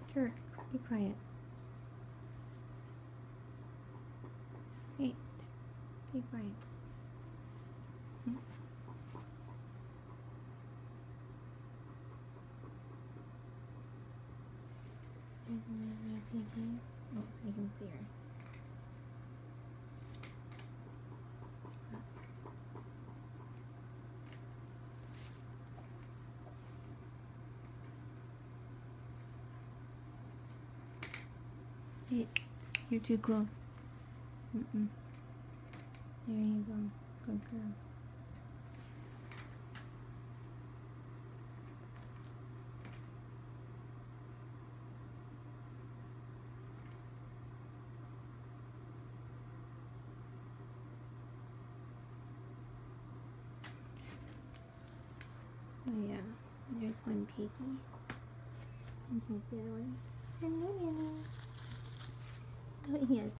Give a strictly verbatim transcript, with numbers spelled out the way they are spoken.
Jerk, be quiet. Hey, be quiet. Hmm? Oh, so you can see her. Hey, you're too close. Mm-mm. There you go. Good girl. Oh yeah, there's one piggy. And here's the other one. Hello. Oh yes.